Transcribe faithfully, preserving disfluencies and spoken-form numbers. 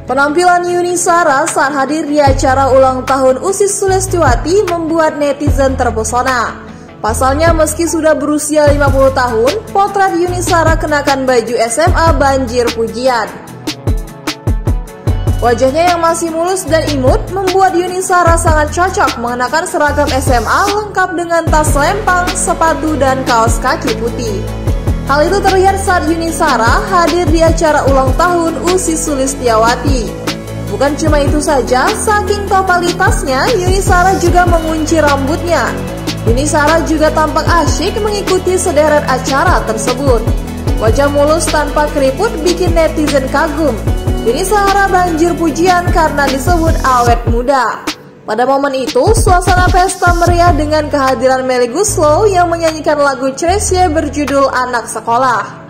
Penampilan Yuni Shara saat hadir di acara ulang tahun Ussy Sulistyawati membuat netizen terpesona. Pasalnya meski sudah berusia lima puluh tahun, potret Yuni Shara kenakan baju S M A banjir pujian. Wajahnya yang masih mulus dan imut membuat Yuni Shara sangat cocok mengenakan seragam S M A lengkap dengan tas lempang, sepatu, dan kaos kaki putih. Hal itu terlihat saat Yuni Shara hadir di acara ulang tahun Ussy Sulistyawati. Bukan cuma itu saja, saking totalitasnya, Yuni Shara juga mengunci rambutnya. Yuni Shara juga tampak asyik mengikuti sederet acara tersebut. Wajah mulus tanpa keriput bikin netizen kagum. Yuni Shara banjir pujian karena disebut awet muda. Pada momen itu, suasana pesta meriah dengan kehadiran Melly Goeslaw yang menyanyikan lagu Tresya berjudul Anak Sekolah.